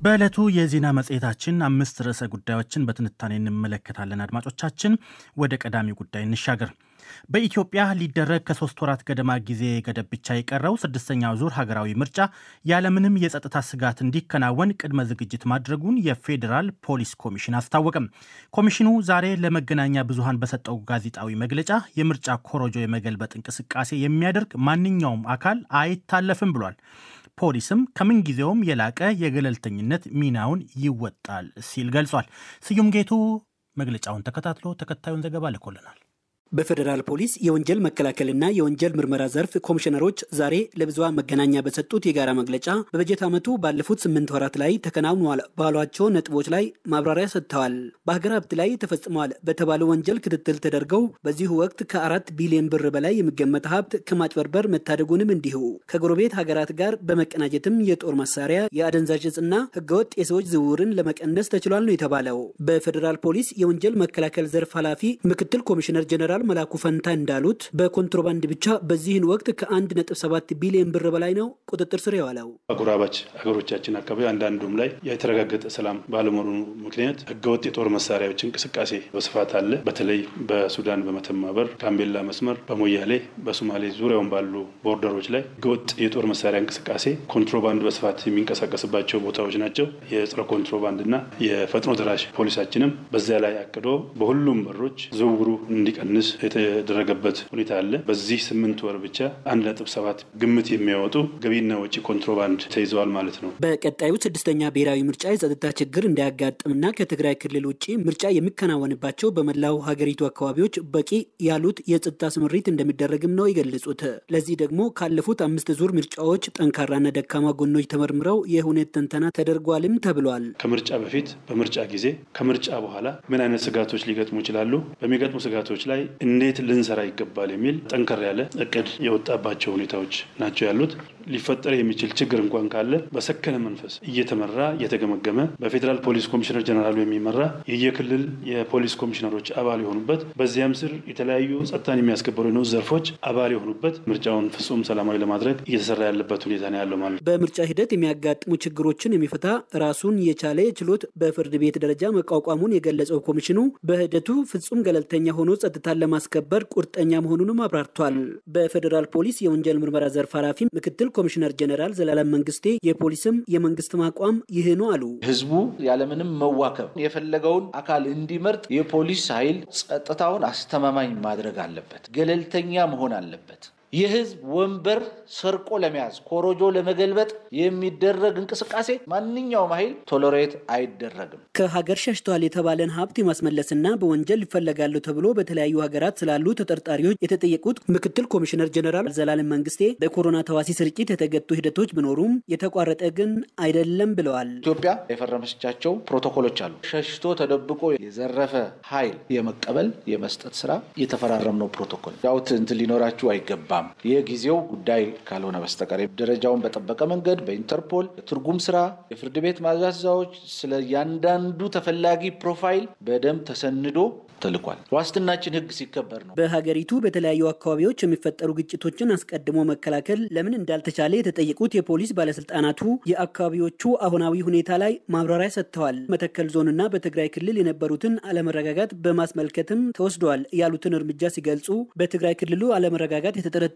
በዕለቱ የዜና መጽሔታችን 5 ርዕሰ ጉዳዮችን በትንታኔ እንመለከታለን። አድማጮቻችን ወደ ቀዳሚ ጉዳይ እንሻገር። በኢትዮጵያ ሊደረግ ከ3 ወራት ገደማ ጊዜ ገደብ ብቻ የቀረው 6ኛው ዙር ሀገራዊ ምርጫ ያለምንም የጸጥታ ስጋት እንዲከናወን ቅድመ ዝግጅት ማድረጉን የፌዴራል ፖሊስ ኮሚሽን አስታወቀም። ኮሚሽኑ ዛሬ ለመገናኛ ብዙሃን በሰጠው ጋዜጣዊ መግለጫ የምርጫ ኮሮጆ የመገልበጥ እንቅስቃሴ የሚያደርግ ማንኛውም አካል አይታለፍም ብሏል። ፖሊስም ከምንጊዜውም የላቀ የገለልተኝነት ሚናውን ይወጣል ሲል ገልጿል። ስዩም ጌቱ መግለጫውን ተከታትሎ ተከታዩን ዘገባ ልኮልናል። በፌዴራል ፖሊስ የወንጀል መከላከልና የወንጀል ምርመራ ዘርፍ ኮሚሽነሮች ዛሬ ለብዙሃን መገናኛ በሰጡት የጋራ መግለጫ በበጀት ዓመቱ ባለፉት 8 ወራት ላይ ተከናውኗል ባሏቸው ነጥቦች ላይ ማብራሪያ ሰጥተዋል። በሀገር ሀብት ላይ ተፈጽሟል በተባለው ወንጀል ክትትል ተደርገው በዚሁ ወቅት ከ4 ቢሊዮን ብር በላይ የሚገመት ሀብት ከማጭበርበር መታደጉንም እንዲሁ ከጎረቤት ሀገራት ጋር በመቀናጀትም የጦር መሳሪያ፣ የአደንዛዥ ዕፅና ህገወጥ የሰዎች ዝውውርን ለመቀነስ ተችሏል ነው የተባለው። በፌዴራል ፖሊስ የወንጀል መከላከል ዘርፍ ኃላፊ ምክትል ኮሚሽነር ጀነራል መላኩ ፈንታ እንዳሉት በኮንትሮባንድ ብቻ በዚህን ወቅት ከ1.7 ቢሊዮን ብር በላይ ነው ቁጥጥር ስር የዋለው። አጎራባች ሀገሮቻችን አካባቢ አንዳንዱም ላይ የተረጋገጠ ሰላም ባለመኖሩ ምክንያት ህገወጥ የጦር መሳሪያዎች እንቅስቃሴ በስፋት አለ። በተለይ በሱዳን በመተማ በር፣ ጋምቤላ መስመር፣ በሞያሌ፣ በሶማሌ ዙሪያውን ባሉ ቦርደሮች ላይ ህገወጥ የጦር መሳሪያ እንቅስቃሴ ኮንትሮባንድ በስፋት የሚንቀሳቀስባቸው ቦታዎች ናቸው። የጸረ ኮንትሮባንድና የፈጥኖ ደራሽ ፖሊሳችንም በዚያ ላይ አቅዶ በሁሉም በሮች ዝውውሩ እንዲቀንስ የተደረገበት ሁኔታ አለ። በዚህ 8 ወር ብቻ 1.7 ግምት የሚያወጡ ገቢና ወጪ ኮንትሮባንድ ተይዘዋል ማለት ነው። በቀጣዩ 6ኛ ብሔራዊ ምርጫ የጸጥታ ችግር እንዳያጋጥምና ከትግራይ ክልል ውጪ ምርጫ የሚከናወንባቸው በመላው ሀገሪቱ አካባቢዎች በቂ ያሉት የጸጥታ ስምሪት እንደሚደረግም ነው የገለጹት። ለዚህ ደግሞ ካለፉት 5 ዙር ምርጫዎች ጠንካራና ደካማ ጎኖች ተመርምረው የሁኔታ ትንተና ተደርጓልም ተብሏል። ከምርጫ በፊት፣ በምርጫ ጊዜ፣ ከምርጫ በኋላ ምን አይነት ስጋቶች ሊገጥሙ ይችላሉ፣ በሚገጥሙ ስጋቶች ላይ እንዴት ልንሰራ ይገባል የሚል ጠንከር ያለ እቅድ የወጣባቸው ሁኔታዎች ናቸው ያሉት። ሊፈጠር የሚችል ችግር እንኳን ካለ በሰከነ መንፈስ እየተመራ እየተገመገመ በፌዴራል ፖሊስ ኮሚሽነር ጀነራሉ የሚመራ የየክልል የፖሊስ ኮሚሽነሮች አባል የሆኑበት በዚያም ስር የተለያዩ ጸጥታን የሚያስከብሩ ነው ዘርፎች አባል የሆኑበት ምርጫውን ፍጹም ሰላማዊ ለማድረግ እየተሰራ ያለበት ሁኔታ ነው ያለው ማለት ነው። በምርጫ ሂደት የሚያጋጥሙ ችግሮችን የሚፈታ ራሱን የቻለ ችሎት በፍርድ ቤት ደረጃ መቋቋሙን የገለጸው ኮሚሽኑ በሂደቱ ፍጹም ገለልተኛ ሆኖ ጸጥታን ለማስከበር ቁርጠኛ መሆኑንም አብራርቷል። በፌዴራል ፖሊስ የወንጀል ምርመራ ዘርፍ ኃላፊ ምክትል ኮሚሽነር ጀነራል ዘላለም መንግስቴ የፖሊስም የመንግስት አቋም ይህ ነው አሉ። ህዝቡ ያለምንም መዋከብ የፈለገውን አካል እንዲመርጥ የፖሊስ ኃይል ጸጥታውን አስተማማኝ ማድረግ አለበት፣ ገለልተኛ መሆን አለበት። የህዝብ ወንበር ሰርቆ ለመያዝ ኮሮጆ ለመገልበጥ የሚደረግ እንቅስቃሴ ማንኛውም ኃይል ቶለሬት አይደረግም። ከሀገር ሸሽተዋል የተባለን ሀብት የማስመለስና በወንጀል ይፈለጋሉ ተብሎ በተለያዩ ሀገራት ስላሉ ተጠርጣሪዎች የተጠየቁት ምክትል ኮሚሽነር ጀነራል ዘላለም መንግስቴ በኮሮና ተዋሲ ስርጭት የተገቱ ሂደቶች ቢኖሩም የተቋረጠ ግን አይደለም ብለዋል። ኢትዮጵያ የፈረመቻቸው ፕሮቶኮሎች አሉ። ሸሽቶ ተደብቆ የዘረፈ ኃይል የመቀበል የመስጠት ስራ የተፈራረምነው ፕሮቶኮል ያውት እንትን ሊኖራችሁ አይገባም። የጊዜው ጉዳይ ካልሆነ በስተቀር ደረጃውን በጠበቀ መንገድ በኢንተርፖል የትርጉም ስራ የፍርድ ቤት ማዛዛዎች ስለ ያንዳንዱ ተፈላጊ ፕሮፋይል በደንብ ተሰንዶ ተልኳል። ዋስትናችን ህግ ሲከበር ነው። በሀገሪቱ በተለያዩ አካባቢዎች የሚፈጠሩ ግጭቶችን አስቀድሞ መከላከል ለምን እንዳልተቻለ የተጠየቁት የፖሊስ ባለስልጣናቱ የአካባቢዎቹ አሁናዊ ሁኔታ ላይ ማብራሪያ ሰጥተዋል። መተከል ዞንና በትግራይ ክልል የነበሩትን አለመረጋጋት በማስመልከትም ተወስደዋል ያሉትን እርምጃ ሲገልጹ በትግራይ ክልሉ አለመረጋጋት የተጠረጠሩ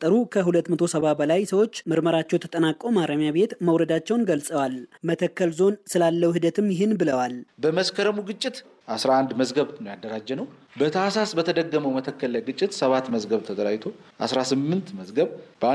ከ270 በላይ ሰዎች ምርመራቸው ተጠናቆ ማረሚያ ቤት መውረዳቸውን ገልጸዋል። መተከል ዞን ስላለው ሂደትም ይህን ብለዋል። በመስከረሙ ግጭት 11 መዝገብ ነው ያደራጀ ነው። በታህሳስ በተደገመው መተከል ላይ ግጭት 7 መዝገብ ተደራጅቶ 18 መዝገብ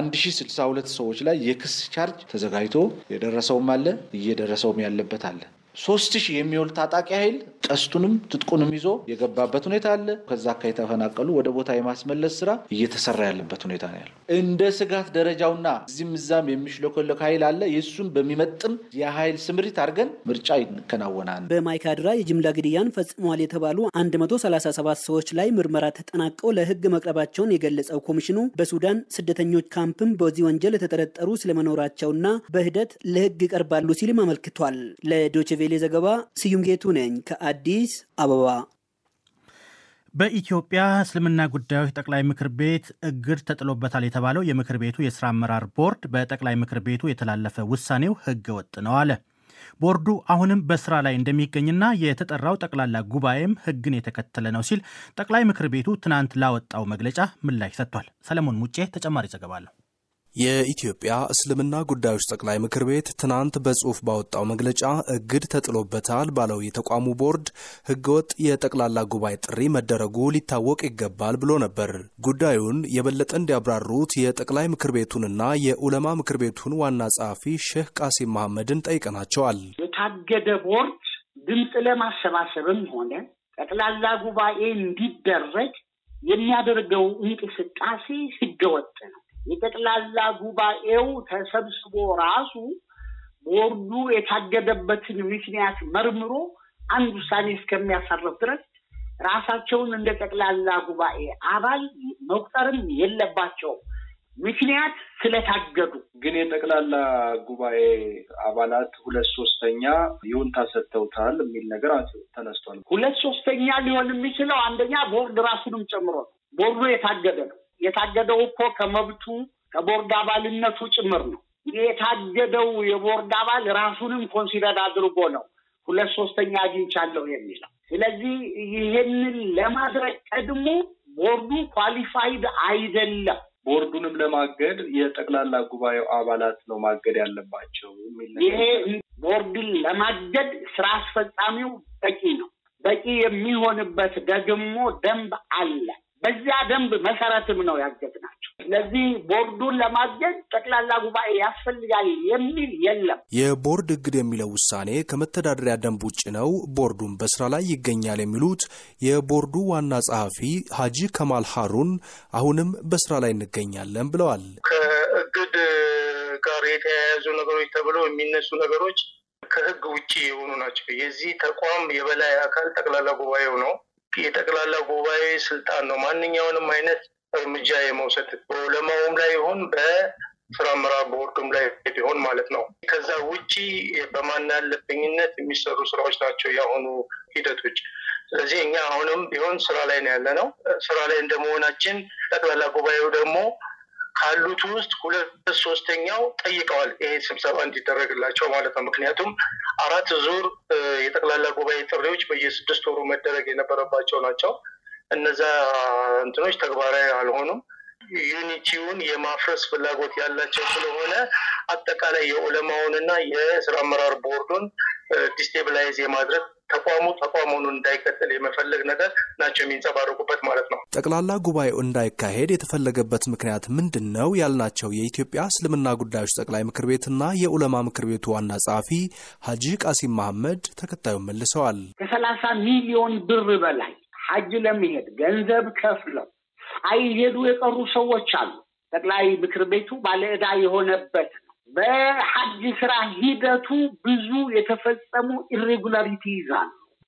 በ1062 ሰዎች ላይ የክስ ቻርጅ ተዘጋጅቶ የደረሰውም አለ እየደረሰውም ያለበት አለ። 3000 የሚውል ታጣቂ ኃይል ቀስቱንም ትጥቁንም ይዞ የገባበት ሁኔታ አለ። ከዛ ከተፈናቀሉ ወደ ቦታ የማስመለስ ስራ እየተሰራ ያለበት ሁኔታ ነው ያለው። እንደ ስጋት ደረጃውና እዚህም የሚሽለኮለክ ኃይል አለ። የሱን በሚመጥን የኃይል ስምሪት አድርገን ምርጫ ይከናወናል። በማይካድራ የጅምላ ግድያን ፈጽሟል የተባሉ 137 ሰዎች ላይ ምርመራ ተጠናቀው ለህግ መቅረባቸውን የገለጸው ኮሚሽኑ በሱዳን ስደተኞች ካምፕም በዚህ ወንጀል የተጠረጠሩ ስለመኖራቸውና በሂደት ለህግ ይቀርባሉ ሲልም አመልክቷል። ለዶይቼ ቬለ ዘገባ ስዩም ጌቱ ነኝ ከአዲስ አበባ። በኢትዮጵያ እስልምና ጉዳዮች ጠቅላይ ምክር ቤት እግድ ተጥሎበታል የተባለው የምክር ቤቱ የሥራ አመራር ቦርድ በጠቅላይ ምክር ቤቱ የተላለፈ ውሳኔው ህገ ወጥ ነው አለ። ቦርዱ አሁንም በስራ ላይ እንደሚገኝና የተጠራው ጠቅላላ ጉባኤም ሕግን የተከተለ ነው ሲል ጠቅላይ ምክር ቤቱ ትናንት ላወጣው መግለጫ ምላሽ ሰጥቷል። ሰለሞን ሙጬ ተጨማሪ ዘገባ አለው። የኢትዮጵያ እስልምና ጉዳዮች ጠቅላይ ምክር ቤት ትናንት በጽሑፍ ባወጣው መግለጫ እግድ ተጥሎበታል ባለው የተቋሙ ቦርድ ህገወጥ የጠቅላላ ጉባኤ ጥሪ መደረጉ ሊታወቅ ይገባል ብሎ ነበር። ጉዳዩን የበለጠ እንዲያብራሩት የጠቅላይ ምክር ቤቱንና የኡለማ ምክር ቤቱን ዋና ጸሐፊ ሼህ ቃሲም መሐመድን ጠይቀናቸዋል። የታገደ ቦርድ ድምፅ ለማሰባሰብም ሆነ ጠቅላላ ጉባኤ እንዲደረግ የሚያደርገው እንቅስቃሴ ህገወጥ ነው። የጠቅላላ ጉባኤው ተሰብስቦ ራሱ ቦርዱ የታገደበትን ምክንያት መርምሮ አንድ ውሳኔ እስከሚያሳርፍ ድረስ ራሳቸውን እንደ ጠቅላላ ጉባኤ አባል መቁጠርም የለባቸውም። ምክንያት ስለታገዱ ግን የጠቅላላ ጉባኤ አባላት 2/3 ይሁንታ ሰጥተውታል የሚል ነገር ተነስቷል። 2/3 ሊሆን የሚችለው አንደኛ ቦርድ ራሱንም ጨምሮ ነው። ቦርዱ የታገደ ነው። የታገደው እኮ ከመብቱ ከቦርድ አባልነቱ ጭምር ነው። የታገደው የቦርድ አባል ራሱንም ኮንሲደር አድርጎ ነው 2/3 አግኝቻለሁ የሚለው። ስለዚህ ይሄንን ለማድረግ ቀድሞ ቦርዱ ኳሊፋይድ አይደለም። ቦርዱንም ለማገድ የጠቅላላ ጉባኤው አባላት ነው ማገድ ያለባቸው የሚል ነገር። ይሄ ቦርድን ለማገድ ስራ አስፈጻሚው በቂ ነው። በቂ የሚሆንበት ደግሞ ደንብ አለ። በዚያ ደንብ መሰረትም ነው ያገድናቸው። ስለዚህ ቦርዱን ለማገድ ጠቅላላ ጉባኤ ያስፈልጋል የሚል የለም። የቦርድ እግድ የሚለው ውሳኔ ከመተዳደሪያ ደንብ ውጭ ነው፣ ቦርዱን በስራ ላይ ይገኛል የሚሉት የቦርዱ ዋና ጸሐፊ ሀጂ ከማል ሀሩን አሁንም በስራ ላይ እንገኛለን ብለዋል። ከእግድ ጋር የተያያዙ ነገሮች ተብሎ የሚነሱ ነገሮች ከህግ ውጪ የሆኑ ናቸው። የዚህ ተቋም የበላይ አካል ጠቅላላ ጉባኤው ነው። የጠቅላላ ጉባኤ ስልጣን ነው ማንኛውንም አይነት እርምጃ የመውሰድ በዑለማውም ላይ ይሁን በስራ አመራር ቦርዱም ላይ ቢሆን ማለት ነው። ከዛ ውጪ በማናለብኝነት የሚሰሩ ስራዎች ናቸው ያሁኑ ሂደቶች። ስለዚህ እኛ አሁንም ቢሆን ስራ ላይ ነው ያለነው። ስራ ላይ እንደመሆናችን ጠቅላላ ጉባኤው ደግሞ ካሉት ውስጥ 2/3 ጠይቀዋል ይሄ ስብሰባ እንዲደረግላቸው ማለት ነው። ምክንያቱም 4 ዙር የጠቅላላ ጉባኤ ጥሪዎች በየ6 ወሩ መደረግ የነበረባቸው ናቸው። እነዛ እንትኖች ተግባራዊ አልሆኑም። ዩኒቲውን የማፍረስ ፍላጎት ያላቸው ስለሆነ አጠቃላይ የዑለማውንና የስራ አመራር ቦርዱን ዲስቴብላይዝ የማድረግ ተቋሙን እንዳይቀጥል የመፈለግ ነገር ናቸው የሚንጸባረቁበት ማለት ነው። ጠቅላላ ጉባኤው እንዳይካሄድ የተፈለገበት ምክንያት ምንድነው ያልናቸው የኢትዮጵያ እስልምና ጉዳዮች ጠቅላይ ምክር ቤትና የዑለማ ምክር ቤቱ ዋና ጸሐፊ ሀጂ ቃሲም መሐመድ ተከታዩን መልሰዋል። ከ30 ሚሊዮን ብር በላይ ሐጅ ለመሄድ ገንዘብ ከፍለው አይሄዱ የቀሩ ሰዎች አሉ። ጠቅላይ ምክር ቤቱ ባለዕዳ የሆነበት በሐጅ ስራ ሂደቱ ብዙ የተፈጸሙ ኢሬጉላሪቲ ይዛሉ።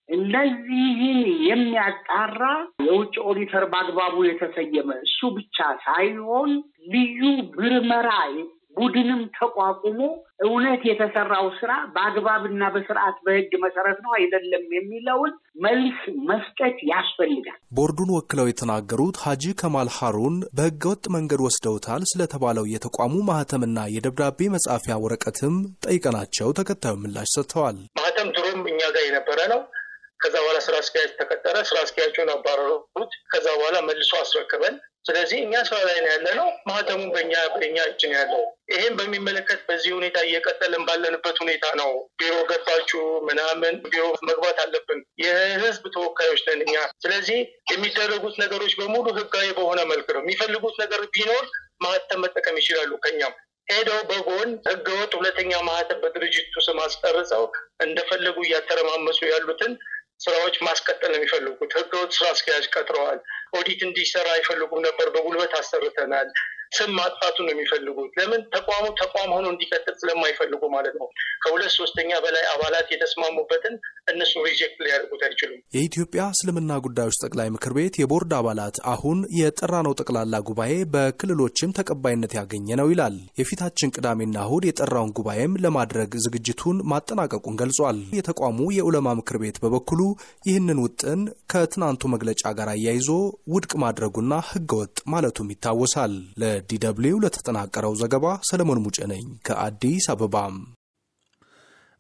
እነዚህን የሚያጣራ የውጭ ኦዲተር በአግባቡ የተሰየመ እሱ ብቻ ሳይሆን ልዩ ምርመራ ቡድንም ተቋቁሞ እውነት የተሰራው ስራ በአግባብና በስርዓት በህግ መሰረት ነው አይደለም የሚለውን መልስ መስጠት ያስፈልጋል። ቦርዱን ወክለው የተናገሩት ሀጂ ከማል ሀሩን በህገወጥ መንገድ ወስደውታል ስለተባለው የተቋሙ ማህተምና የደብዳቤ መጻፊያ ወረቀትም ጠይቀናቸው ተከታዩ ምላሽ ሰጥተዋል። ማህተም ድሮም እኛ ጋር የነበረ ነው። ከዛ በኋላ ስራ አስኪያጅ ተቀጠረ። ስራ አስኪያጁን አባረሩት። ከዛ በኋላ መልሶ አስረክበን ስለዚህ እኛ ስራ ላይ ነው ያለነው። ማህተሙን በእኛ እጅ ነው ያለው። ይሄን በሚመለከት በዚህ ሁኔታ እየቀጠልን ባለንበት ሁኔታ ነው ቢሮ ገባችሁ ምናምን ቢሮ መግባት አለብን። የህዝብ ተወካዮች ነን እኛ። ስለዚህ የሚደረጉት ነገሮች በሙሉ ህጋዊ በሆነ መልክ ነው። የሚፈልጉት ነገር ቢኖር ማህተም መጠቀም ይችላሉ። ከኛም ሄደው በጎን ህገወጥ ሁለተኛ ማህተም በድርጅቱ ስም አስቀርጸው እንደፈለጉ እያተረማመሱ ያሉትን ስራዎች ማስቀጠል ነው የሚፈልጉት። ህገወጥ ስራ አስኪያጅ ቀጥረዋል። ኦዲት እንዲሰራ አይፈልጉም ነበር። በጉልበት አሰርተናል። ስም ማጥፋቱ ነው የሚፈልጉት። ለምን? ተቋም ሆኖ እንዲቀጥል ስለማይፈልጉ ማለት ነው። ከ2/3 በላይ አባላት የተስማሙበትን እነሱ ሪጀክት ሊያደርጉት አይችሉም። የኢትዮጵያ እስልምና ጉዳዮች ጠቅላይ ምክር ቤት የቦርድ አባላት አሁን የጠራነው ጠቅላላ ጉባኤ በክልሎችም ተቀባይነት ያገኘ ነው ይላል። የፊታችን ቅዳሜና እሁድ የጠራውን ጉባኤም ለማድረግ ዝግጅቱን ማጠናቀቁን ገልጿል። የተቋሙ የዑለማ ምክር ቤት በበኩሉ ይህንን ውጥን ከትናንቱ መግለጫ ጋር አያይዞ ውድቅ ማድረጉና ህገወጥ ማለቱም ይታወሳል። ለዲደብሊው ለተጠናቀረው ዘገባ ሰለሞን ሙጬ ነኝ ከአዲስ አበባ።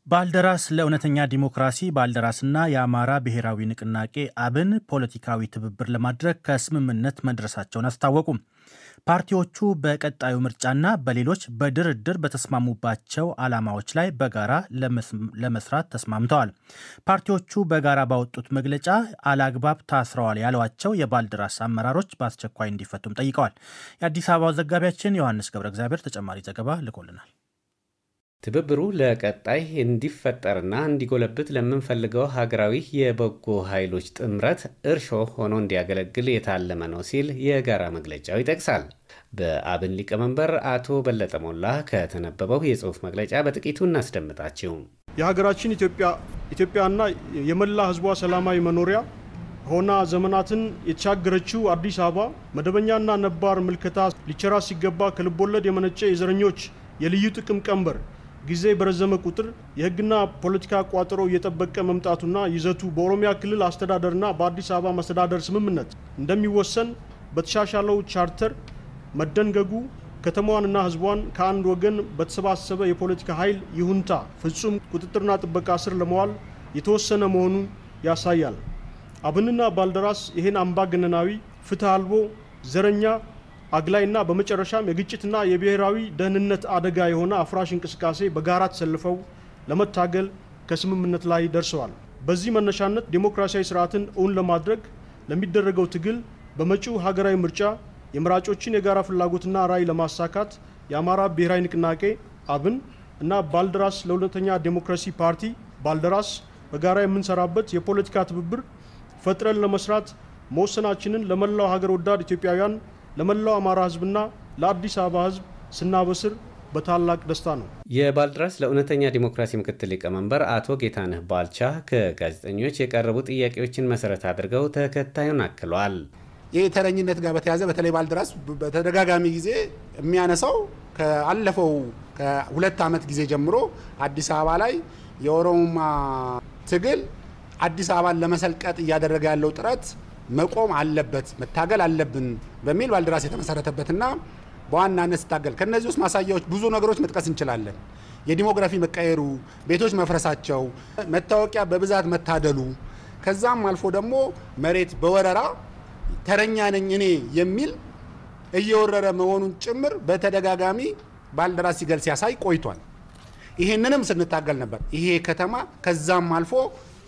ባልደራስ ለእውነተኛ ዲሞክራሲ ባልደራስና የአማራ ብሔራዊ ንቅናቄ አብን ፖለቲካዊ ትብብር ለማድረግ ከስምምነት መድረሳቸውን አስታወቁ። ፓርቲዎቹ በቀጣዩ ምርጫና በሌሎች በድርድር በተስማሙባቸው ዓላማዎች ላይ በጋራ ለመስራት ተስማምተዋል። ፓርቲዎቹ በጋራ ባወጡት መግለጫ አላግባብ ታስረዋል ያሏቸው የባልደራስ አመራሮች በአስቸኳይ እንዲፈቱም ጠይቀዋል። የአዲስ አበባው ዘጋቢያችን ዮሐንስ ገብረ እግዚአብሔር ተጨማሪ ዘገባ ልኮልናል። ትብብሩ ለቀጣይ እንዲፈጠርና እንዲጎለብት ለምንፈልገው ሀገራዊ የበጎ ኃይሎች ጥምረት እርሾ ሆኖ እንዲያገለግል የታለመ ነው ሲል የጋራ መግለጫው ይጠቅሳል። በአብን ሊቀመንበር አቶ በለጠ ሞላ ከተነበበው የጽሑፍ መግለጫ በጥቂቱ እናስደምጣቸው። የሀገራችን ኢትዮጵያና የመላ ሕዝቧ ሰላማዊ መኖሪያ ሆና ዘመናትን የተሻገረችው አዲስ አበባ መደበኛና ነባር ምልከታ ሊቸራ ሲገባ ከልቦለድ የመነጨ የዘረኞች የልዩ ጥቅም ቀንበር ጊዜ በረዘመ ቁጥር የህግና ፖለቲካ ቋጠሮ እየጠበቀ መምጣቱና ይዘቱ በኦሮሚያ ክልል አስተዳደርና በአዲስ አበባ መስተዳደር ስምምነት እንደሚወሰን በተሻሻለው ቻርተር መደንገጉ ከተማዋንና ህዝቧን ከአንድ ወገን በተሰባሰበ የፖለቲካ ኃይል ይሁንታ ፍጹም ቁጥጥርና ጥበቃ ስር ለመዋል የተወሰነ መሆኑን ያሳያል። አብንና ባልደራስ ይህን አምባገነናዊ ፍትህ አልቦ ዘረኛ አግላይና በመጨረሻም የግጭትና የብሔራዊ ደህንነት አደጋ የሆነ አፍራሽ እንቅስቃሴ በጋራ ተሰልፈው ለመታገል ከስምምነት ላይ ደርሰዋል። በዚህ መነሻነት ዲሞክራሲያዊ ስርዓትን እውን ለማድረግ ለሚደረገው ትግል በመጪው ሀገራዊ ምርጫ የመራጮችን የጋራ ፍላጎትና ራዕይ ለማሳካት የአማራ ብሔራዊ ንቅናቄ አብን እና ባልደራስ ለእውነተኛ ዲሞክራሲ ፓርቲ ባልደራስ በጋራ የምንሰራበት የፖለቲካ ትብብር ፈጥረን ለመስራት መወሰናችንን ለመላው ሀገር ወዳድ ኢትዮጵያውያን ለመላው አማራ ህዝብና ለአዲስ አበባ ህዝብ ስናበስር በታላቅ ደስታ ነው። የባልደራስ ለእውነተኛ ዲሞክራሲ ምክትል ሊቀመንበር አቶ ጌታነህ ባልቻ ከጋዜጠኞች የቀረቡ ጥያቄዎችን መሰረት አድርገው ተከታዩን አክለዋል። ይህ ተረኝነት ጋር በተያያዘ በተለይ ባልደራስ በተደጋጋሚ ጊዜ የሚያነሳው ከአለፈው ከ2 ዓመት ጊዜ ጀምሮ አዲስ አበባ ላይ የኦሮሞማ ትግል አዲስ አበባን ለመሰልቀጥ እያደረገ ያለው ጥረት መቆም አለበት፣ መታገል አለብን በሚል ባልደራስ የተመሰረተበትና በዋናነት ስታገል ከነዚህ ውስጥ ማሳያዎች ብዙ ነገሮች መጥቀስ እንችላለን። የዲሞግራፊ መቀየሩ፣ ቤቶች መፍረሳቸው፣ መታወቂያ በብዛት መታደሉ፣ ከዛም አልፎ ደግሞ መሬት በወረራ ተረኛ ነኝ እኔ የሚል እየወረረ መሆኑን ጭምር በተደጋጋሚ ባልደራስ ሲገልጽ ሲያሳይ ቆይቷል። ይሄንንም ስንታገል ነበር። ይሄ ከተማ ከዛም አልፎ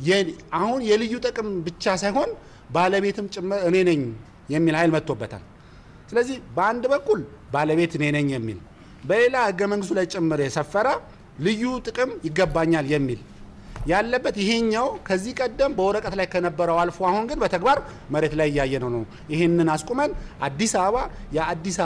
አሁን የልዩ ጥቅም ብቻ ሳይሆን ባለቤትም ጭምር እኔ ነኝ የሚል ኃይል መጥቶበታል። ስለዚህ በአንድ በኩል ባለቤት እኔ ነኝ የሚል፣ በሌላ ህገ መንግስቱ ላይ ጭምር የሰፈረ ልዩ ጥቅም ይገባኛል የሚል ያለበት ይሄኛው ከዚህ ቀደም በወረቀት ላይ ከነበረው አልፎ አሁን ግን በተግባር መሬት ላይ እያየነው ነው። ይሄንን አስቁመን አዲስ አበባ የአዲስ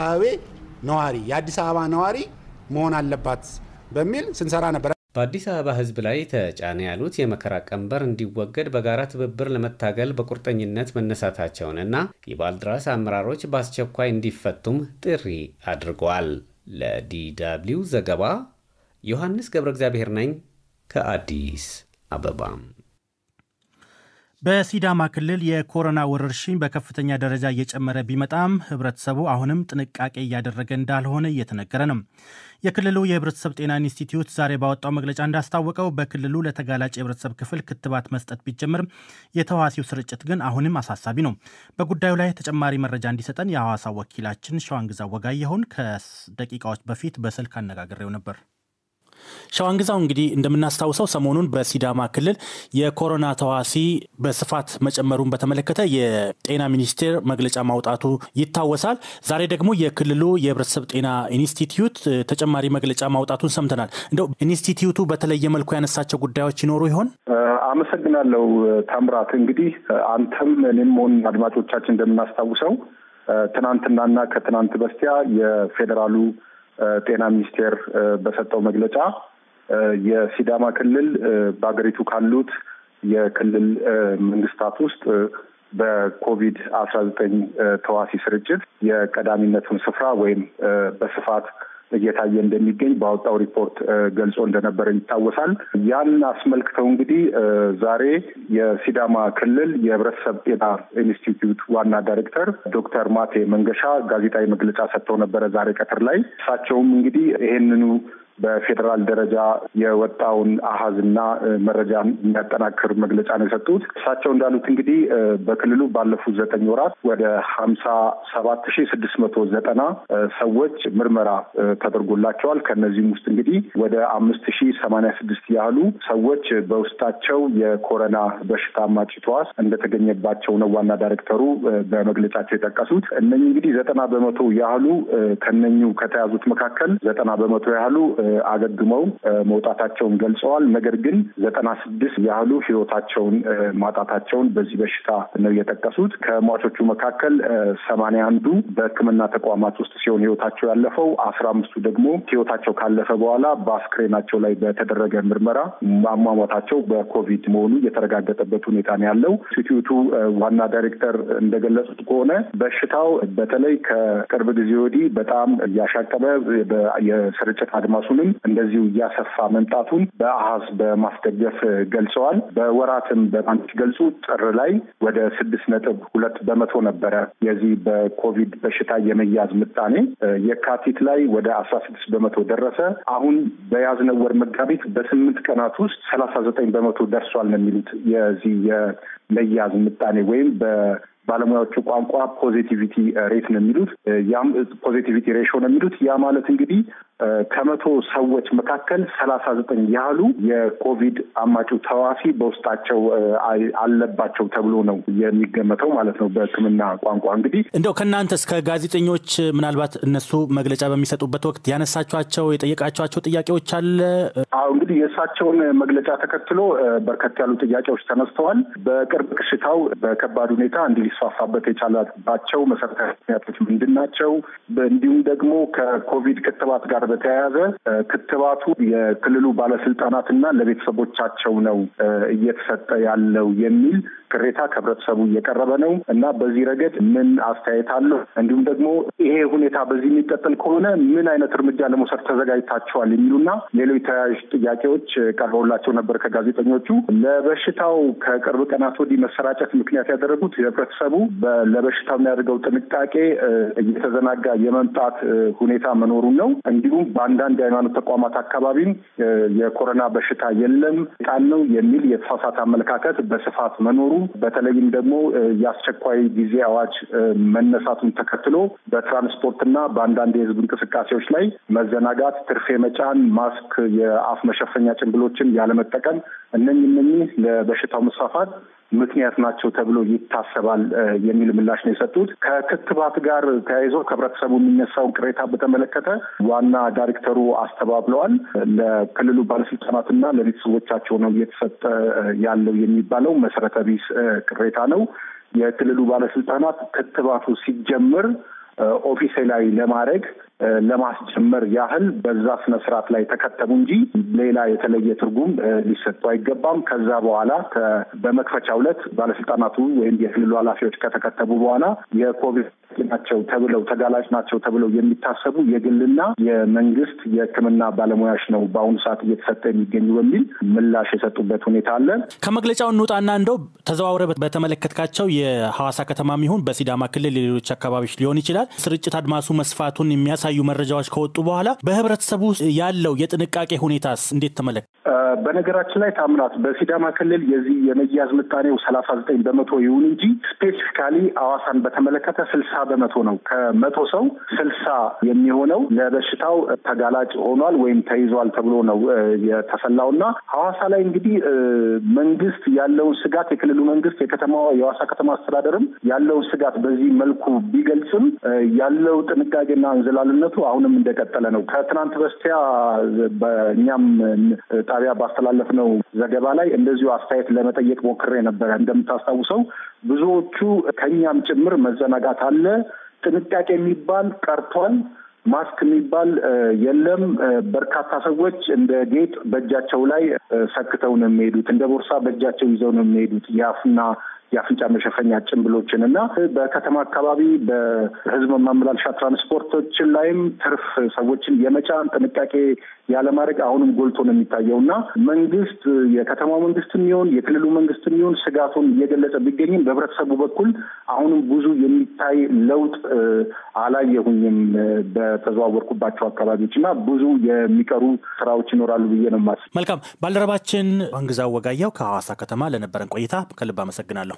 አበባ ነዋሪ መሆን አለባት በሚል ስንሰራ ነበር። በአዲስ አበባ ህዝብ ላይ ተጫነ ያሉት የመከራ ቀንበር እንዲወገድ በጋራ ትብብር ለመታገል በቁርጠኝነት መነሳታቸውንና የባልደራስ አመራሮች በአስቸኳይ እንዲፈቱም ጥሪ አድርገዋል። ለዲደብሊው ዘገባ ዮሐንስ ገብረ እግዚአብሔር ነኝ ከአዲስ አበባ። በሲዳማ ክልል የኮሮና ወረርሽኝ በከፍተኛ ደረጃ እየጨመረ ቢመጣም ህብረተሰቡ አሁንም ጥንቃቄ እያደረገ እንዳልሆነ እየተነገረ ነው። የክልሉ የህብረተሰብ ጤና ኢንስቲትዩት ዛሬ ባወጣው መግለጫ እንዳስታወቀው በክልሉ ለተጋላጭ የህብረተሰብ ክፍል ክትባት መስጠት ቢጀምርም የተዋሲው ስርጭት ግን አሁንም አሳሳቢ ነው። በጉዳዩ ላይ ተጨማሪ መረጃ እንዲሰጠን የሐዋሳው ወኪላችን ሸዋንግዛው ወጋየሁን ከደቂቃዎች በፊት በስልክ አነጋግሬው ነበር። ሸዋንግዛው እንግዲህ እንደምናስታውሰው ሰሞኑን በሲዳማ ክልል የኮሮና ተዋሲ በስፋት መጨመሩን በተመለከተ የጤና ሚኒስቴር መግለጫ ማውጣቱ ይታወሳል። ዛሬ ደግሞ የክልሉ የህብረተሰብ ጤና ኢንስቲትዩት ተጨማሪ መግለጫ ማውጣቱን ሰምተናል። እንደው ኢንስቲትዩቱ በተለየ መልኩ ያነሳቸው ጉዳዮች ይኖሩ ይሆን? አመሰግናለሁ ታምራት። እንግዲህ አንተም እኔም ሆን አድማጮቻችን እንደምናስታውሰው ትናንትናና ከትናንት በስቲያ የፌዴራሉ ጤና ሚኒስቴር በሰጠው መግለጫ የሲዳማ ክልል በአገሪቱ ካሉት የክልል መንግስታት ውስጥ በኮቪድ-19 ተዋሲ ስርጭት የቀዳሚነቱን ስፍራ ወይም በስፋት እየታየ እንደሚገኝ ባወጣው ሪፖርት ገልጾ እንደነበረ ይታወሳል። ያን አስመልክተው እንግዲህ ዛሬ የሲዳማ ክልል የህብረተሰብ ጤና ኢንስቲትዩት ዋና ዳይሬክተር ዶክተር ማቴ መንገሻ ጋዜጣዊ መግለጫ ሰጥተው ነበረ ዛሬ ቀትር ላይ። እሳቸውም እንግዲህ ይሄንኑ በፌዴራል ደረጃ የወጣውን አሃዝና መረጃ የሚያጠናክር መግለጫ ነው የሰጡት። እሳቸው እንዳሉት እንግዲህ በክልሉ ባለፉት 9 ወራት ወደ 57,690 ሰዎች ምርመራ ተደርጎላቸዋል። ከነዚህም ውስጥ እንግዲህ ወደ 5,086 ያህሉ ሰዎች በውስጣቸው የኮሮና በሽታ አማጪ ተዋስ እንደተገኘባቸው ነው ዋና ዳይሬክተሩ በመግለጫቸው የጠቀሱት። እነኚህ እንግዲህ 90% ያህሉ ከነኚሁ ከተያዙት መካከል 90% ያህሉ አገግመው መውጣታቸውን ገልጸዋል። ነገር ግን 96 ያህሉ ህይወታቸውን ማጣታቸውን በዚህ በሽታ ነው የጠቀሱት። ከሟቾቹ መካከል 81ዱ በሕክምና ተቋማት ውስጥ ሲሆን ህይወታቸው ያለፈው፣ 15ቱ ደግሞ ህይወታቸው ካለፈ በኋላ በአስክሬናቸው ላይ በተደረገ ምርመራ አሟሟታቸው በኮቪድ መሆኑ የተረጋገጠበት ሁኔታ ነው ያለው። ኢንስቲትዩቱ ዋና ዳይሬክተር እንደገለጹት ከሆነ በሽታው በተለይ ከቅርብ ጊዜ ወዲህ በጣም እያሻቀበ የስርጭት አድማሱንም እንደዚሁ እያሰፋ መምጣቱን በአሃዝ በማስደገፍ ገልጸዋል። በወራትም በማንት ገልጹ ጥር ላይ ወደ 6.2% ነበረ የዚህ በኮቪድ በሽታ የመያዝ ምጣኔ። የካቲት ላይ ወደ 16% ደረሰ። አሁን በያዝነው ወር መጋቢት በ8 ቀናት ውስጥ 39% ደርሷል ነው የሚሉት የዚህ የመያዝ ምጣኔ ወይም ባለሙያዎቹ ቋንቋ ፖዚቲቪቲ ሬት ነው የሚሉት። ያም ፖዚቲቪቲ ሬሾ ነው የሚሉት። ያ ማለት እንግዲህ ከ100 ሰዎች መካከል 39 ያህሉ የኮቪድ አማጪው ተዋሲ በውስጣቸው አለባቸው ተብሎ ነው የሚገመተው ማለት ነው በሕክምና ቋንቋ። እንግዲህ እንደው ከእናንተ እስከ ጋዜጠኞች ምናልባት እነሱ መግለጫ በሚሰጡበት ወቅት ያነሳቸዋቸው የጠየቃቸዋቸው ጥያቄዎች አለ? አዎ እንግዲህ የእሳቸውን መግለጫ ተከትሎ በርከት ያሉ ጥያቄዎች ተነስተዋል። በቅርብ በሽታው በከባድ ሁኔታ ሊስፋፋበት የቻለባቸው መሰረታዊ ምክንያቶች ምንድን ናቸው? እንዲሁም ደግሞ ከኮቪድ ክትባት ጋር በተያያዘ ክትባቱ የክልሉ ባለስልጣናትና ለቤተሰቦቻቸው ነው እየተሰጠ ያለው የሚል ቅሬታ ከህብረተሰቡ እየቀረበ ነው እና በዚህ ረገድ ምን አስተያየት አለው? እንዲሁም ደግሞ ይሄ ሁኔታ በዚህ የሚቀጥል ከሆነ ምን አይነት እርምጃ ለመውሰድ ተዘጋጅታቸዋል የሚሉና ሌሎች ተያያዥ ጥያቄዎች ቀርበውላቸው ነበር ከጋዜጠኞቹ። ለበሽታው ከቅርብ ቀናት ወዲህ መሰራጨት ምክንያት ያደረጉት ህብረተሰቡ ለበሽታው የሚያደርገው ጥንቃቄ እየተዘናጋ የመምጣት ሁኔታ መኖሩን ነው። እንዲሁም በአንዳንድ የሃይማኖት ተቋማት አካባቢም የኮሮና በሽታ የለም ጣል ነው የሚል የተሳሳተ አመለካከት በስፋት መኖሩ፣ በተለይም ደግሞ የአስቸኳይ ጊዜ አዋጅ መነሳቱን ተከትሎ በትራንስፖርትና በአንዳንድ የህዝብ እንቅስቃሴዎች ላይ መዘናጋት፣ ትርፌ መጫን፣ ማስክ፣ የአፍ መሸፈኛ ጭንብሎችን ያለመጠቀም እነኚህ ለበሽታው መስፋፋት ምክንያት ናቸው ተብሎ ይታሰባል የሚል ምላሽ ነው የሰጡት። ከክትባት ጋር ተያይዞ ከህብረተሰቡ የሚነሳውን ቅሬታ በተመለከተ ዋና ዳይሬክተሩ አስተባብለዋል። ለክልሉ ባለስልጣናትና ለቤተሰቦቻቸው ነው እየተሰጠ ያለው የሚባለው መሰረተ ቢስ ቅሬታ ነው። የክልሉ ባለስልጣናት ክትባቱ ሲጀምር ኦፊሴላዊ ለማስጀመር ያህል በዛ ስነ ስርዓት ላይ ተከተቡ እንጂ ሌላ የተለየ ትርጉም ሊሰጡ አይገባም። ከዛ በኋላ በመክፈቻው ዕለት ባለስልጣናቱ ወይም የክልሉ ኃላፊዎች ከተከተቡ በኋላ የኮቪድ ናቸው ተብለው ተጋላጭ ናቸው ተብለው የሚታሰቡ የግልና የመንግስት የሕክምና ባለሙያዎች ነው በአሁኑ ሰዓት እየተሰጠ የሚገኙ በሚል ምላሽ የሰጡበት ሁኔታ አለ። ከመግለጫው እንውጣና እንደው ተዘዋውረ በተመለከትካቸው የሐዋሳ ከተማም ይሁን በሲዳማ ክልል ሌሎች አካባቢዎች ሊሆን ይችላል ስርጭት አድማሱ መስፋቱን የሚያሳዩ መረጃዎች ከወጡ በኋላ በህብረተሰቡ ያለው የጥንቃቄ ሁኔታስ እንዴት ተመለከተ? በነገራችን ላይ ታምራት በሲዳማ ክልል የዚህ የመያዝ ምጣኔው 39% ይሁን እንጂ ስፔሲፊካሊ ሐዋሳን በተመለከተ 60% ነው። ከ100 ሰው 60 የሚሆነው ለበሽታው ተጋላጭ ሆኗል ወይም ተይዟል ተብሎ ነው የተሰላውና ሐዋሳ ላይ እንግዲህ መንግስት ያለውን ስጋት የክልሉ መንግስት የከተማዋ የሐዋሳ ከተማ አስተዳደርም ያለውን ስጋት በዚህ መልኩ ቢገልጽም ያለው ጥንቃቄና እንዝላልነቱ አሁንም እንደቀጠለ ነው። ከትናንት በስቲያ በእኛም ጣቢያ ባስተላለፍነው ዘገባ ላይ እንደዚሁ አስተያየት ለመጠየቅ ሞክሬ ነበር። እንደምታስታውሰው ብዙዎቹ ከኛም ጭምር መዘናጋት አለ፣ ጥንቃቄ የሚባል ቀርቷል፣ ማስክ የሚባል የለም። በርካታ ሰዎች እንደ ጌጥ በእጃቸው ላይ ሰክተው ነው የሚሄዱት፣ እንደ ቦርሳ በእጃቸው ይዘው ነው የሚሄዱት የአፍና የአፍንጫ መሸፈኛ ጭንብሎችን እና በከተማ አካባቢ በህዝብ ማመላለሻ ትራንስፖርቶችን ላይም ትርፍ ሰዎችን የመጫን ጥንቃቄ ያለማድረግ አሁንም ጎልቶ ነው የሚታየው እና መንግስት የከተማው መንግስትም ይሁን የክልሉ መንግስትም ይሁን ስጋቱን እየገለጸ ቢገኝም በህብረተሰቡ በኩል አሁንም ብዙ የሚታይ ለውጥ አላየሁኝም በተዘዋወርኩባቸው አካባቢዎች እና ብዙ የሚቀሩ ስራዎች ይኖራሉ ብዬ ነው የማስበው። መልካም ባልደረባችን አንግዛው ወጋየው ከሐዋሳ ከተማ ለነበረን ቆይታ ከልብ አመሰግናለሁ።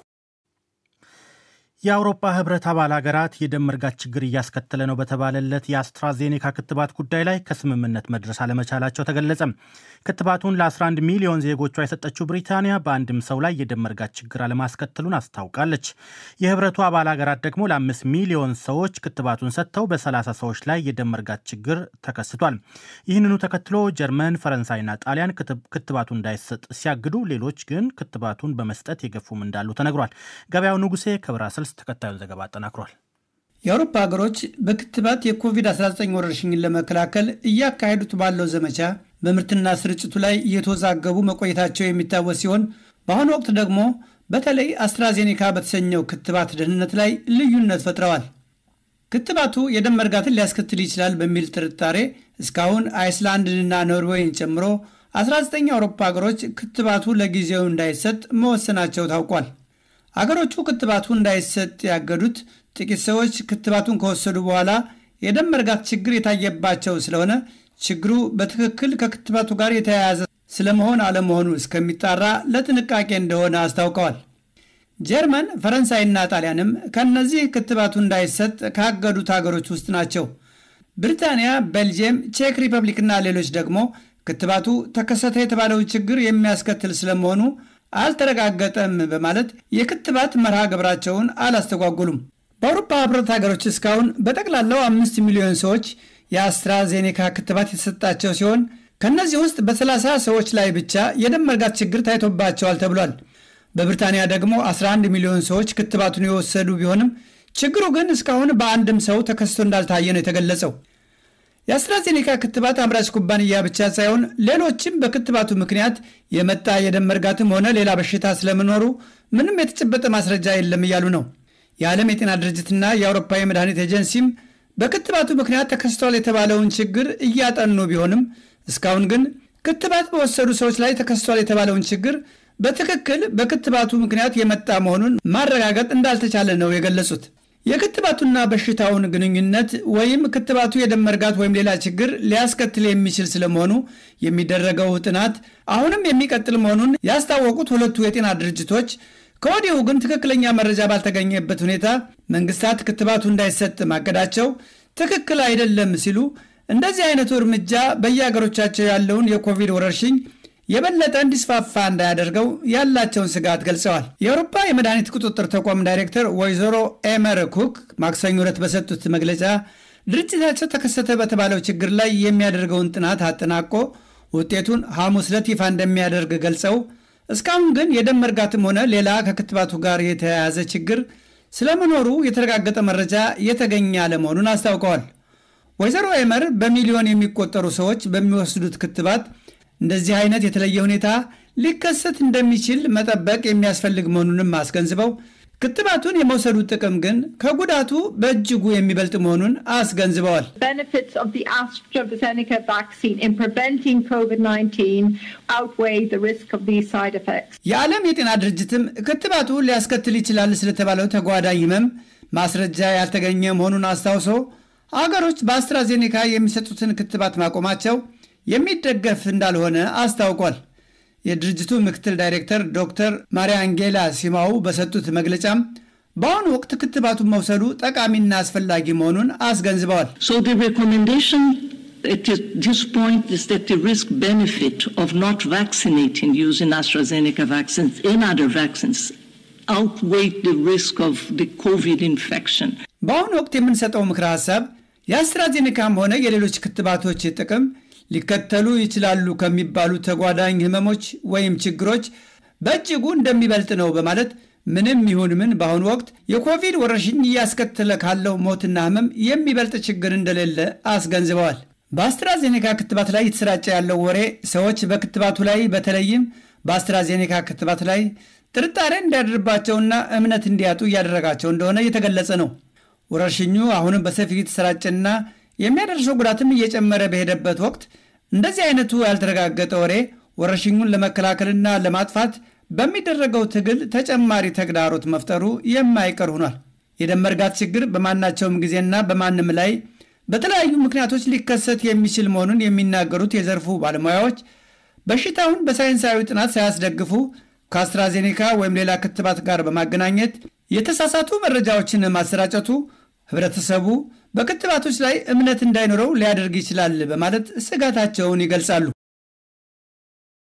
የአውሮፓ ህብረት አባል ሀገራት የደም መርጋት ችግር እያስከተለ ነው በተባለለት የአስትራዜኔካ ክትባት ጉዳይ ላይ ከስምምነት መድረስ አለመቻላቸው ተገለጸ። ክትባቱን ለ11 ሚሊዮን ዜጎቿ የሰጠችው ብሪታንያ በአንድም ሰው ላይ የደም መርጋት ችግር አለማስከተሉን አስታውቃለች። የህብረቱ አባል ሀገራት ደግሞ ለ5 ሚሊዮን ሰዎች ክትባቱን ሰጥተው በ30 ሰዎች ላይ የደም መርጋት ችግር ተከስቷል። ይህንኑ ተከትሎ ጀርመን፣ ፈረንሳይና ጣሊያን ክትባቱ እንዳይሰጥ ሲያግዱ፣ ሌሎች ግን ክትባቱን በመስጠት የገፉም እንዳሉ ተነግሯል። ገበያው ንጉሴ ከብራስልስ ተከታዩን ዘገባ አጠናክሯል። የአውሮፓ ሀገሮች በክትባት የኮቪድ-19 ወረርሽኝን ለመከላከል እያካሄዱት ባለው ዘመቻ በምርትና ስርጭቱ ላይ እየተወዛገቡ መቆየታቸው የሚታወስ ሲሆን በአሁኑ ወቅት ደግሞ በተለይ አስትራዜኔካ በተሰኘው ክትባት ደህንነት ላይ ልዩነት ፈጥረዋል። ክትባቱ የደም መርጋትን ሊያስከትል ይችላል በሚል ጥርጣሬ እስካሁን አይስላንድንና ኖርዌይን ጨምሮ 19 የአውሮፓ ሀገሮች ክትባቱ ለጊዜው እንዳይሰጥ መወሰናቸው ታውቋል። አገሮቹ ክትባቱ እንዳይሰጥ ያገዱት ጥቂት ሰዎች ክትባቱን ከወሰዱ በኋላ የደም መርጋት ችግር የታየባቸው ስለሆነ ችግሩ በትክክል ከክትባቱ ጋር የተያያዘ ስለመሆን አለመሆኑ እስከሚጣራ ለጥንቃቄ እንደሆነ አስታውቀዋል። ጀርመን፣ ፈረንሳይና ጣሊያንም ከነዚህ ክትባቱ እንዳይሰጥ ካገዱት ሀገሮች ውስጥ ናቸው። ብሪታንያ፣ ቤልጅየም፣ ቼክ ሪፐብሊክና ሌሎች ደግሞ ክትባቱ ተከሰተ የተባለውን ችግር የሚያስከትል ስለመሆኑ አልተረጋገጠም በማለት የክትባት መርሃ ግብራቸውን አላስተጓጉሉም። በአውሮፓ ህብረት ሀገሮች እስካሁን በጠቅላላው 5 ሚሊዮን ሰዎች የአስትራዜኔካ ክትባት የተሰጣቸው ሲሆን ከነዚህ ውስጥ በ30 ሰዎች ላይ ብቻ የደም መርጋት ችግር ታይቶባቸዋል ተብሏል። በብሪታንያ ደግሞ 11 ሚሊዮን ሰዎች ክትባቱን የወሰዱ ቢሆንም ችግሩ ግን እስካሁን በአንድም ሰው ተከስቶ እንዳልታየ ነው የተገለጸው። የአስትራዜኔካ ክትባት አምራች ኩባንያ ብቻ ሳይሆን ሌሎችም በክትባቱ ምክንያት የመጣ የደም መርጋትም ሆነ ሌላ በሽታ ስለመኖሩ ምንም የተጨበጠ ማስረጃ የለም እያሉ ነው። የዓለም የጤና ድርጅትና የአውሮፓ የመድኃኒት ኤጀንሲም በክትባቱ ምክንያት ተከስቷል የተባለውን ችግር እያጠኑ ቢሆንም እስካሁን ግን ክትባት በወሰዱ ሰዎች ላይ ተከስቷል የተባለውን ችግር በትክክል በክትባቱ ምክንያት የመጣ መሆኑን ማረጋገጥ እንዳልተቻለ ነው የገለጹት። የክትባቱና በሽታውን ግንኙነት ወይም ክትባቱ የደም መርጋት ወይም ሌላ ችግር ሊያስከትል የሚችል ስለመሆኑ የሚደረገው ጥናት አሁንም የሚቀጥል መሆኑን ያስታወቁት ሁለቱ የጤና ድርጅቶች ከወዲሁ ግን ትክክለኛ መረጃ ባልተገኘበት ሁኔታ መንግስታት ክትባቱ እንዳይሰጥ ማቀዳቸው ትክክል አይደለም ሲሉ እንደዚህ አይነቱ እርምጃ በየሀገሮቻቸው ያለውን የኮቪድ ወረርሽኝ የበለጠ እንዲስፋፋ እንዳያደርገው ያላቸውን ስጋት ገልጸዋል። የአውሮፓ የመድኃኒት ቁጥጥር ተቋም ዳይሬክተር ወይዘሮ ኤመር ኩክ ማክሰኞ ዕለት በሰጡት መግለጫ ድርጅታቸው ተከሰተ በተባለው ችግር ላይ የሚያደርገውን ጥናት አጠናቆ ውጤቱን ሐሙስ ዕለት ይፋ እንደሚያደርግ ገልጸው እስካሁን ግን የደም መርጋትም ሆነ ሌላ ከክትባቱ ጋር የተያያዘ ችግር ስለመኖሩ የተረጋገጠ መረጃ የተገኘ አለመሆኑን አስታውቀዋል። ወይዘሮ ኤመር በሚሊዮን የሚቆጠሩ ሰዎች በሚወስዱት ክትባት እንደዚህ አይነት የተለየ ሁኔታ ሊከሰት እንደሚችል መጠበቅ የሚያስፈልግ መሆኑንም አስገንዝበው ክትባቱን የመውሰዱ ጥቅም ግን ከጉዳቱ በእጅጉ የሚበልጥ መሆኑን አስገንዝበዋል። Benefits of the AstraZeneca vaccine in preventing COVID-19 outweigh the risk of these side effects. የዓለም የጤና ድርጅትም ክትባቱ ሊያስከትል ይችላል ስለተባለው ተጓዳኝ ህመም ማስረጃ ያልተገኘ መሆኑን አስታውሶ አገሮች በአስትራዜኔካ የሚሰጡትን ክትባት ማቆማቸው የሚደገፍ እንዳልሆነ አስታውቋል። የድርጅቱ ምክትል ዳይሬክተር ዶክተር ማሪያ አንጌላ ሲማው በሰጡት መግለጫም በአሁኑ ወቅት ክትባቱን መውሰዱ ጠቃሚና አስፈላጊ መሆኑን አስገንዝበዋል። So the recommendation at this point is that the risk benefit of not vaccinating using AstraZeneca vaccines and other vaccines outweigh the risk of the COVID infection. በአሁኑ ወቅት የምንሰጠው ምክረ ሐሳብ የአስትራዜኔካም ሆነ የሌሎች ክትባቶች ጥቅም ሊከተሉ ይችላሉ ከሚባሉ ተጓዳኝ ህመሞች ወይም ችግሮች በእጅጉ እንደሚበልጥ ነው በማለት ምንም ይሁን ምን በአሁኑ ወቅት የኮቪድ ወረርሽኝ እያስከተለ ካለው ሞትና ህመም የሚበልጥ ችግር እንደሌለ አስገንዝበዋል። በአስትራዜኔካ ክትባት ላይ የተሰራጨ ያለው ወሬ ሰዎች በክትባቱ ላይ በተለይም በአስትራዜኔካ ክትባት ላይ ጥርጣሬ እንዲያድርባቸውና እምነት እንዲያጡ እያደረጋቸው እንደሆነ እየተገለጸ ነው። ወረርሽኙ አሁንም በሰፊው የተሰራጨና የሚያደርሰው ጉዳትም እየጨመረ በሄደበት ወቅት እንደዚህ አይነቱ ያልተረጋገጠ ወሬ ወረርሽኙን ለመከላከልና ለማጥፋት በሚደረገው ትግል ተጨማሪ ተግዳሮት መፍጠሩ የማይቀር ሆኗል። የደም መርጋት ችግር በማናቸውም ጊዜና በማንም ላይ በተለያዩ ምክንያቶች ሊከሰት የሚችል መሆኑን የሚናገሩት የዘርፉ ባለሙያዎች በሽታውን በሳይንሳዊ ጥናት ሳያስደግፉ ከአስትራዜኔካ ወይም ሌላ ክትባት ጋር በማገናኘት የተሳሳቱ መረጃዎችን ማሰራጨቱ ህብረተሰቡ በክትባቶች ላይ እምነት እንዳይኖረው ሊያደርግ ይችላል በማለት ስጋታቸውን ይገልጻሉ።